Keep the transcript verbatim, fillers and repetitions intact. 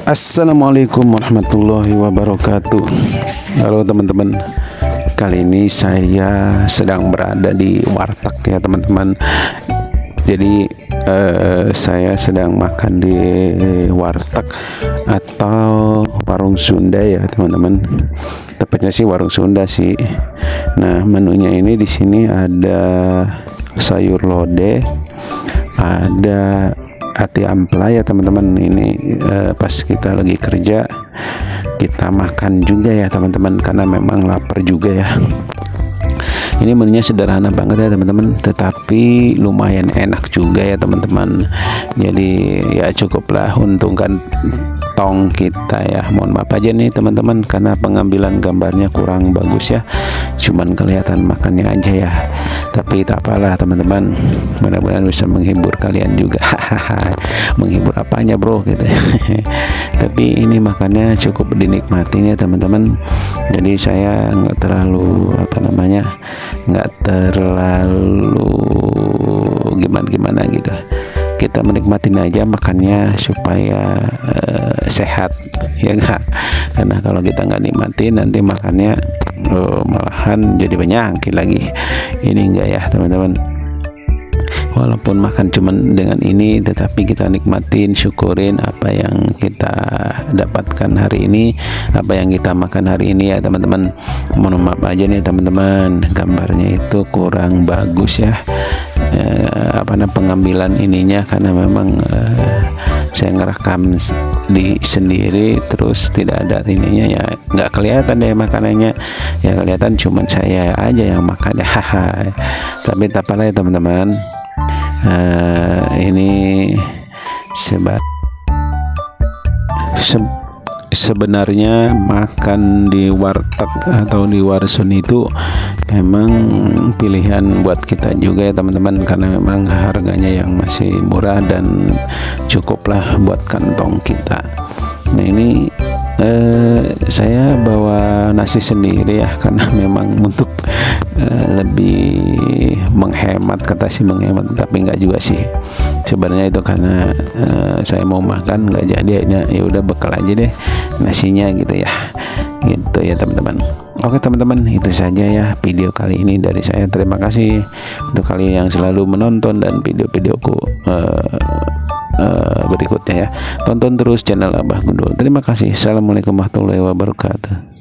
Assalamualaikum warahmatullahi wabarakatuh. Halo teman-teman, kali ini saya sedang berada di warteg ya teman-teman. Jadi eh, saya sedang makan di warteg atau warung Sunda ya teman-teman. Tepatnya sih warung Sunda sih. Nah, menunya ini di sini ada sayur lodeh, ada ati ampela ya teman-teman. Ini eh, pas kita lagi kerja kita makan juga ya teman-teman, karena memang lapar juga ya. Ini menunya sederhana banget ya teman-teman, tetapi lumayan enak juga ya teman-teman. Jadi ya cukuplah untungkan tong kita ya. Mohon maaf aja nih teman-teman karena pengambilan gambarnya kurang bagus ya, cuman kelihatan makannya aja ya. Tapi tak apalah teman-teman, mudah-mudahan bisa menghibur kalian juga. Menghibur apanya bro gitu. Tapi ini makannya cukup dinikmatin ya teman-teman. Jadi saya nggak terlalu apa namanya nggak terlalu gimana-gimana gitu. Kita menikmatin aja makannya supaya uh, sehat ya enggak, karena kalau kita nggak nikmatin nanti makannya uh, malahan jadi penyakit lagi. Ini enggak ya teman-teman, walaupun makan cuman dengan ini tetapi kita nikmatin, syukurin apa yang kita dapatkan hari ini, apa yang kita makan hari ini ya teman-teman. Mohon maaf aja nih teman-teman, gambarnya itu kurang bagus ya. Eh, apa namanya pengambilan ininya, karena memang eh, saya ngerekam di sendiri terus tidak ada ininya ya, nggak kelihatan deh makanannya ya, kelihatan cuman saya aja yang makan ya. Tapi tak apa ya teman-teman. Uh, ini seba se sebenarnya makan di warteg atau di warsun itu memang pilihan buat kita juga ya teman-teman, karena memang harganya yang masih murah dan cukuplah buat kantong kita. Nah ini eh, saya bawa nasi sendiri ya, karena memang untuk eh, lebih menghemat, kata sih menghemat, tapi enggak juga sih sebenarnya itu, karena eh, saya mau makan nggak jadi ya udah bekal aja deh nasinya gitu ya, gitu ya teman-teman. Oke teman-teman, itu saja ya video kali ini dari saya. Terima kasih untuk kalian yang selalu menonton dan video-videoku uh, uh, berikutnya ya. Tonton terus channel Abah Gundul. Terima kasih. Assalamualaikum warahmatullahi wabarakatuh.